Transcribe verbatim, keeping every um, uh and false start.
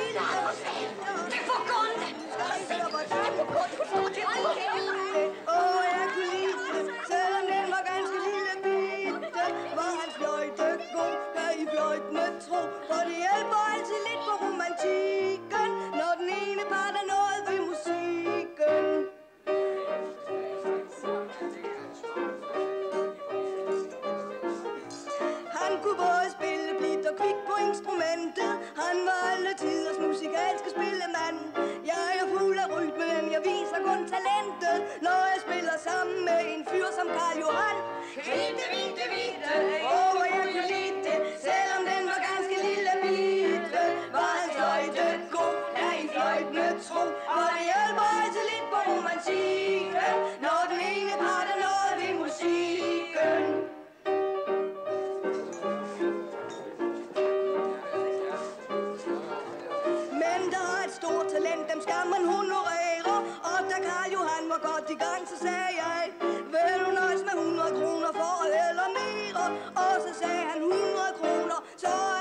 Det er for godt! Det er for godt, du står til at Åh, jeg kunne lide det, selvom den var ganske lille bitte. Var hans fløjte god, kan I fløjtene tro. For det hjælper altid lidt på romantikken, når den ene part er nået ved musikken. Han kunne både spille blidt og kvik på instrumentet. Han var alle tiders musikalske spillemand. Jeg er fuld af rytmen, jeg viser kun talentet, når jeg spiller sammen med en fyr som Karl Johan. Kvitte, vitte, vitte, åh, hvor jeg kunne lide det, selvom den var ganske lille bitte. Var hans fløjte god, lad I fløjtene tro, og det hjælper altid lidt på romantikken, når den ene part er nået ved musikken. Men der er et stort talent, dem skal man honorere. Og da Karl Johan var godt i gang, så sagde jeg, vil du nøjes med hundrede kroner for eller mere? Og så sagde han hundrede kroner, så